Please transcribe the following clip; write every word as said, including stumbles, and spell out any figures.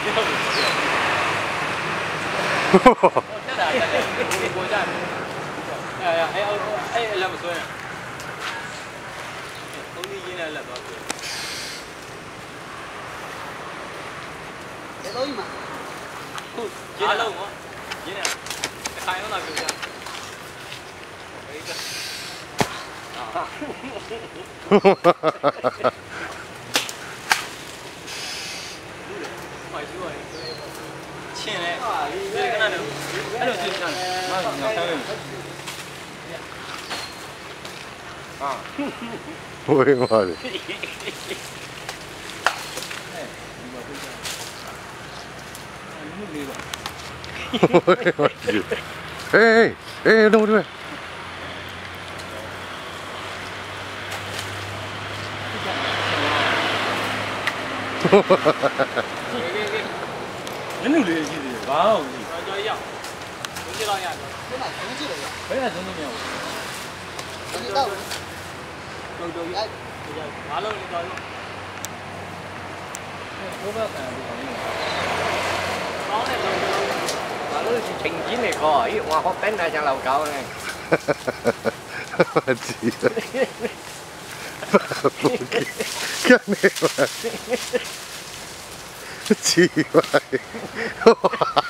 တက်တာတက်တယ်ကိုကြတယ်အဲ့အဲ့အဲ့အဲ့လက်မဆွဲနဲ့သုံးနည်းရင်းနဲ့လက်သွားဆွဲ这都一嘛， ခုရင်းနဲ့လုံးနော်ရင်းနဲ့တစ်ခါရောလာပြောကြအေးကမိုက်ရွှေချင်းလေဒီကနေ့အဲ့လိုချင်းချမ်းမဟုတ်ဘူးငါဆက်မယ်ဟာဝေးပါလေเอ้ยเอ้ยลงด้วยနည်းနည်းလေးရှိသေးတယ်ဘာလို့လဲကြော်ရောက်ဘယ်လိုရလဲ这嘛东西了呀， ဘယ်နဲ့သုံးနေမရဘူး东西到， တော်တော်ကြီးဘာလို့လဲတော်လို့ဘိုးဘက်ကံပြီးတော့ကောင်းတယ်တော့ဘာလို့ဒီချိန်ကြီးနေခေါ်အေးဟိုဟောပန်းတာကြလောက်ကောင်းလဲကြည့်ကနေပါကြည့်ပါ